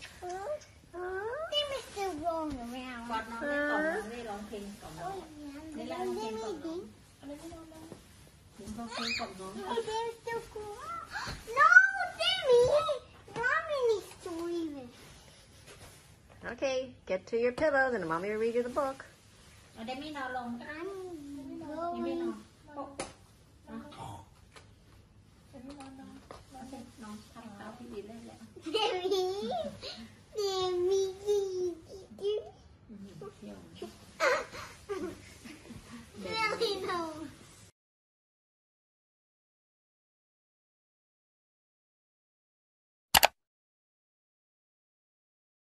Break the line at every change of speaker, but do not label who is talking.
Demi still rolling around.
กอดน้องได้กอดน้องได้ร้องเพลงกับน้องได้ร้องเพลงกับน้องอะไรไม่ร้องน้องร้องเพลงกับน้อง
Demi still cool. No, Demi. Mommy needs to leave it.
Okay, get to your pillows and mommy will read you the book.
เอาได้ไม่นอนลง
I'm
ยังไม่นอน
going.
น้องทำเท้าพี่ดีเลยแหละ
Demi.